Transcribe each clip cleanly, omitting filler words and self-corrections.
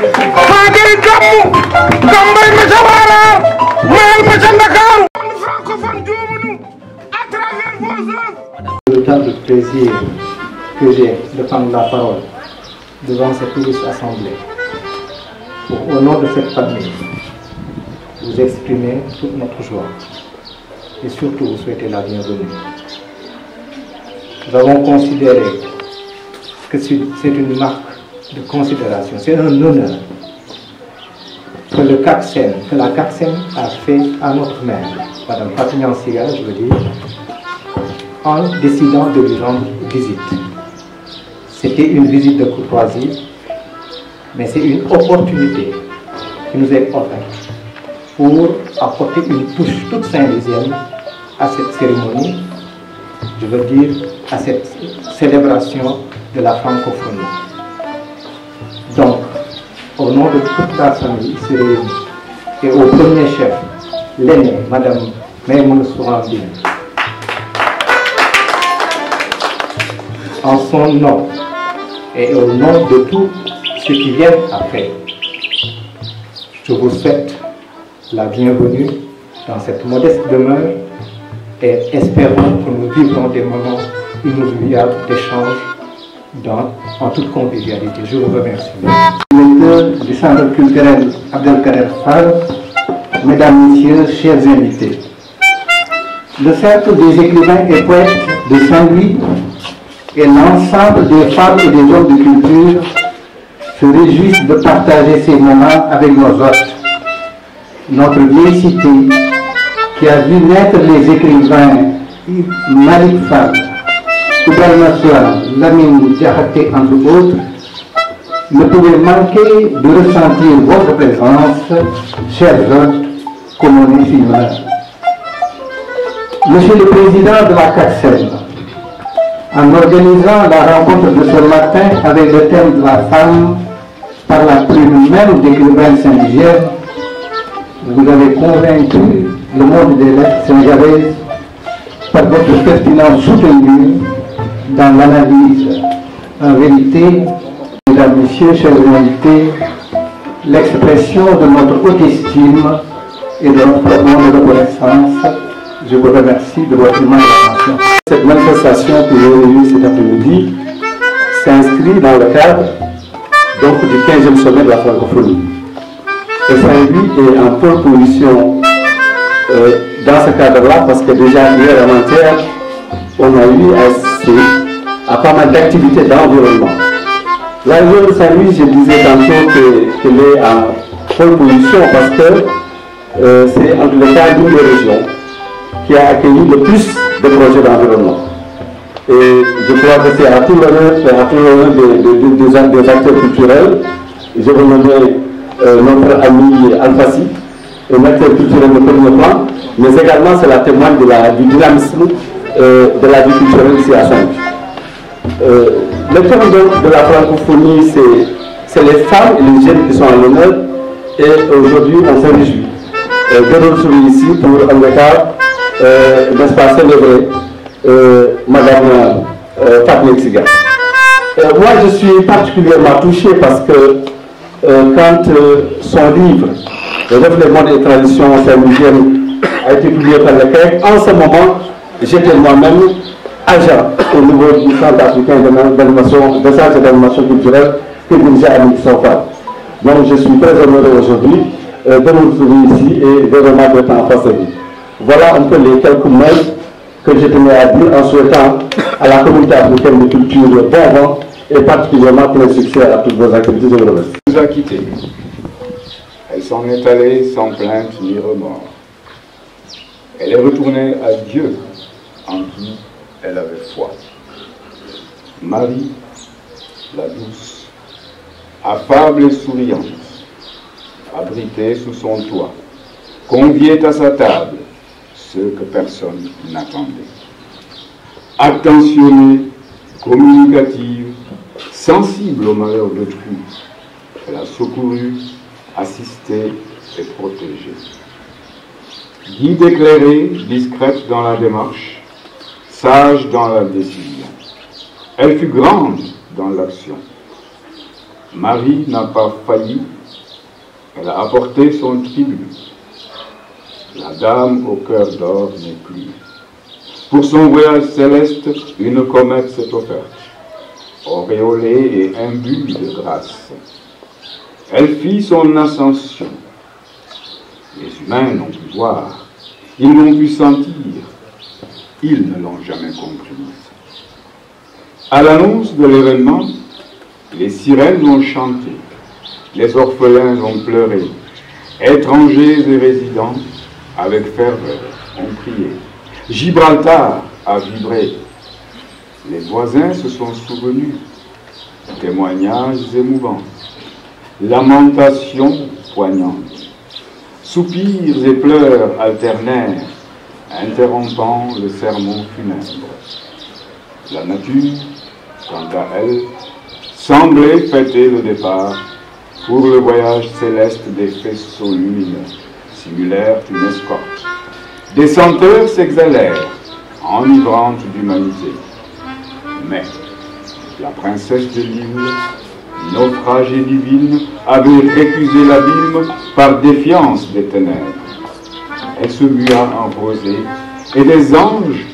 Fadel Gamou Gambay Massa Wara Mayal Massa Ndakaaru francophone joomunu à travers vos œuvres. Autant de plaisir que j'ai de prendre la parole devant cette illustre assemblée pour, au nom de cette famille, vous exprimer toute notre joie et surtout vous souhaiter la bienvenue. Nous avons considéré que c'est une marque de considération, c'est un honneur que la CACSEN a fait à notre mère, Madame Fatignan Siga, je veux dire, en décidant de lui rendre visite. C'était une visite de courtoisie, mais c'est une opportunité qui nous est offerte pour apporter une touche toute saint-louisienne à cette cérémonie, je veux dire à cette célébration de la francophonie. Donc, au nom de toute la famille ici réunie, et au premier chef, l'aîné, Madame Maïmouna Sourambine, en son nom et au nom de tous ceux qui viennent après, je vous souhaite la bienvenue dans cette modeste demeure et espérons que nous vivrons des moments inoubliables d'échange en toute convivialité. Je vous remercie. Directeur du Centre culturel Abdelkader Fall, Mesdames, Messieurs, chers invités, le Cercle des écrivains et poètes de Saint-Louis et l'ensemble des femmes et des hommes de culture se réjouissent de partager ces moments avec nos hôtes. Notre vieille cité, qui a vu naître les écrivains Malik Fall, Ibrahima Soua, Lamine Diakhaté, entre autres, ne pouvait manquer de ressentir votre présence, chers hôtes, comme on est si loin. Monsieur le Président de la CACSEN, en organisant la rencontre de ce matin avec le thème de la femme par la plume même d'écrivains saint-louisiennes, vous avez convaincu le monde des lettres sénégalaises par votre pertinence soutenue dans l'analyse. En vérité, Mesdames, Messieurs, chers invités, l'expression de notre haute estime et de notre profonde reconnaissance. Je vous remercie de votre immense attention. Cette manifestation que j'ai réunie cet après-midi s'inscrit dans le cadre donc, du 15e sommet de la francophonie. Et Saint-Louis est en pole position dans ce cadre-là parce que déjà hier et avant-hier, on a eu à assister à pas mal d'activités d'environnement. La région de Saint-Louis, je disais tantôt qu'elle est en pole position parce que c'est entre le cas d'une des régions qui a accueilli le plus de projets d'environnement. Et je crois que c'est à tout l'honneur des acteurs culturels. Je veux nommer notre ami Al-Fassi, un acteur culturel de premier plan, mais également c'est la témoigne du dynamisme de la vie culturelle ici à Saint-Louis. Le thème de la francophonie, c'est les femmes et les jeunes qui sont à l'honneur, et aujourd'hui on se réjouit de retrouver ici pour un regard, n'est-ce pas, célébrer Madame Fatignan Siga. Moi je suis particulièrement touché parce que quand son livre Reflet monde et traditions saint-louisiennes a été publié par le CREC, en ce moment j'étais moi-même agent au niveau du Centre africain d'animation, de sciences et d'animation culturelle que dirigeait Annick Sofal. Donc je suis très honoré aujourd'hui de vous retrouver ici et de remettre le temps en face de vous. Voilà un peu les quelques mots que je tenais à dire en souhaitant à la communauté africaine de culture bon vent et particulièrement pour le succès à toutes vos activités. Je vous remercie. Elle nous a quittés. Elle s'en est allée sans plainte ni remords. Elle est retournée à Dieu en qui elle avait foi. Marie, la douce, affable et souriante, abritée sous son toit, conviait à sa table ceux que personne n'attendait. Attentionnée, communicative, sensible au malheur d'autrui, elle a secouru, assisté et protégé. Guide éclairée, discrète dans la démarche, sage dans la décision. Elle fut grande dans l'action. Marie n'a pas failli, elle a apporté son tribut. La dame au cœur d'or n'est plus. Pour son voyage céleste, une comète s'est offerte, auréolée et imbue de grâce. Elle fit son ascension. Les humains l'ont pu voir, ils l'ont pu sentir, ils ne l'ont jamais comprise. À l'annonce de l'événement, les sirènes ont chanté, les orphelins ont pleuré, étrangers et résidents, avec ferveur, ont prié. Gibraltar a vibré. Les voisins se sont souvenus. Témoignages émouvants. Lamentations poignantes. Soupirs et pleurs alternèrent, interrompant le sermon funèbre. La nature, quant à elle, semblait fêter le départ pour le voyage céleste des faisceaux lumineux, simulèrent une escorte. Des senteurs s'exhalèrent, enivrantes d'humanité. Mais la princesse de l'île, naufragée divine, avait récusé l'abîme par défiance des ténèbres. Elle se mua en rosée, et des anges...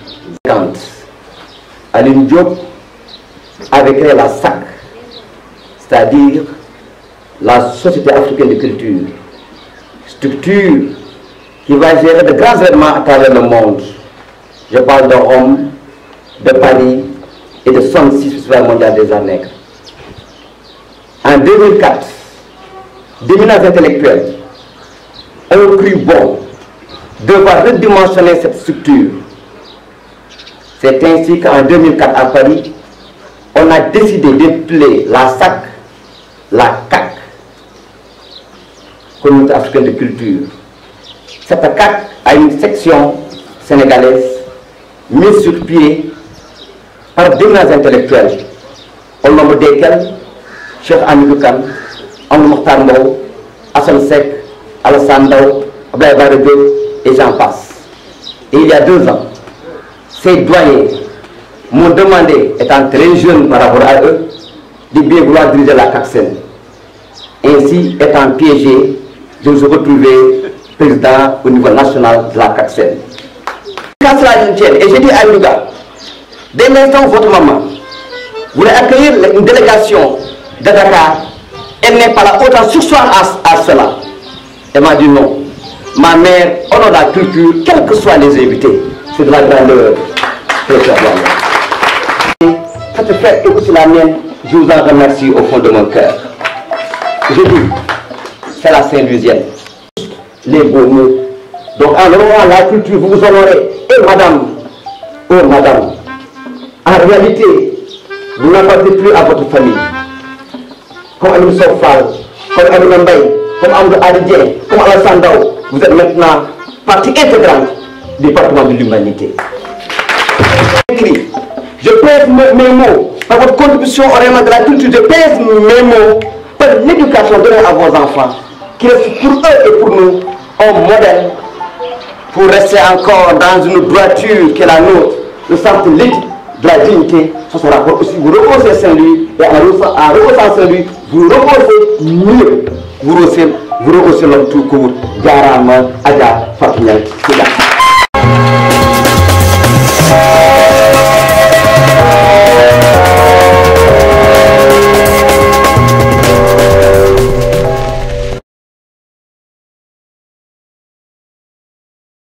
Aline Diop avait créé la SAC, c'est-à-dire la Société africaine de culture, structure qui va gérer de grands événements à travers le monde. Je parle de Rome, de Paris et de 66 Festivals mondial des arts nègres. En 2004, d'éminents intellectuels ont cru bon devoir redimensionner cette structure. C'est ainsi qu'en 2004 à Paris, on a décidé d'appeler la SAC, la CAC, Communauté africaine de culture. Cette CAC a une section sénégalaise mise sur pied par d'éminents intellectuels, au nombre desquels Cheikh Hamidou Kane, Amadou Mokhtar Mbow, Assane Seck, Alassane Ndao, Abdoulaye Bara Diop et j'en passe. Et il y a 2 ans, ces doyens m'ont demandé, étant très jeune par rapport à eux, de bien vouloir diriger la CACSEN. Ainsi, étant piégé, je me suis retrouvé président au niveau national de la CACSEN. Quand cela tienne, et j'ai dit à Louga, dès l'instant où votre maman voulait accueillir une délégation de Dakar, elle n'est pas là, autant sursoir à cela. Elle m'a dit non. Ma mère honore la culture, quels que soient les invités. C'est de la grandeur. Cette fête est aussi la mienne, je vous en remercie au fond de mon cœur. Je dis, c'est la Saint-Louisienne. Les beaux mots. Donc en honorant la culture, vous vous honorez. Et madame, oh madame, en réalité, vous n'appartenez plus à votre famille. Comme Alim Sofal, comme Alim Mbaye, comme Amadou Aridien, comme Alassane Ndao, vous êtes maintenant partie intégrante du département de l'humanité. Je pèse mes mots par votre contribution au rayonnement de la culture, je pèse mes mots par l'éducation donnée à vos enfants, qui reste pour eux et pour nous un modèle pour rester encore dans une droiture qui est la nôtre, le sens de l'éthique, de la dignité. Sur ce rapport aussi, vous reposez Saint-Louis et en reposant Saint-Louis, vous reposez mieux, vous rehaussez l'homme tout court, Garama, Ada, Fatou Ndiaye.